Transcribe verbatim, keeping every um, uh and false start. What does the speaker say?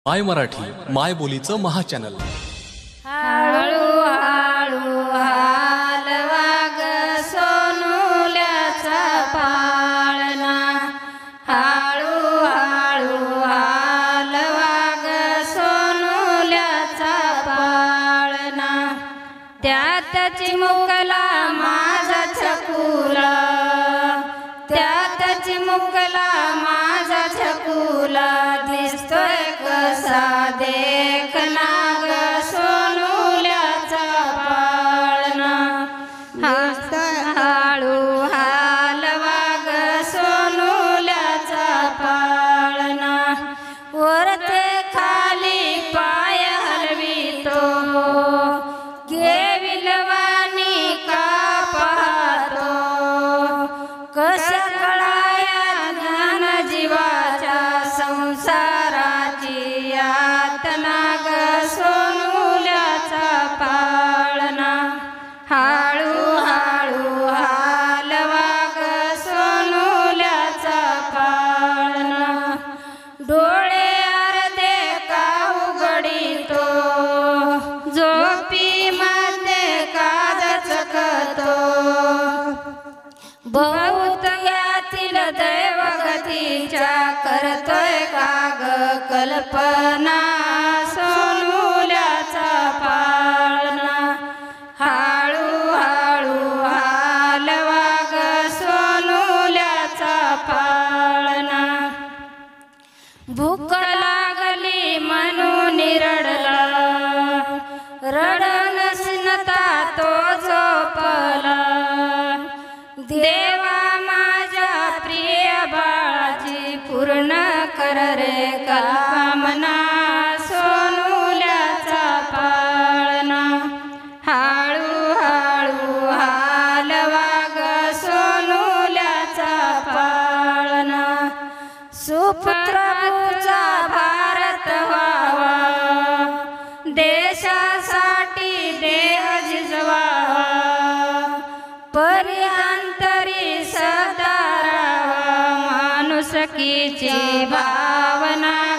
माय मराठी माय बोलीचं महाचॅनल। हळू हळू हालवा ग सोनुल्याचा पाळणा, हळू हळू हालवा ग सोनुल्याचा पाळणा। त्यात चिमुकला माझा छकुला, त्यात चिमुकला माझा छकुला, दिसतोय कसा देखना ग सोनुल्याचा पाळणा। हळू हालवा ग सोनुल्याचा पाळणा, वरते खाली पाय हलवितो, केविलवाणी का पाहतो, कशा कळाया ज्ञान जीवाच्या संसाराची यातना ग सोनुल्याचा पाळणा। हळू हळू हालवा ग सोनुल्याचा पाळणा, डोळे अर्धे का उघडितो, झोपी मध्ये का दचकतो, बहुत यातील दैवगतीच्या करतोय का ग कल्पना सोनुल्याचा पाळणा। हळू हळू हालवा ग सोनुल्याचा पाळणा, भूक लागली म्हणून रडला, रडन स्नता तो झोपला, देवा माझ्या प्रिय बाळाची पूर्ण कर रे कामना सोनुल्याचा पाळणा। हळू हळू हालवा ग सोनुल्याचा पाळणा, सुपुत्रचा भारत व्हावा, देशासाठी देह झिजवावा, परिअंतरी सदा राहावा, माणुसकीची भावना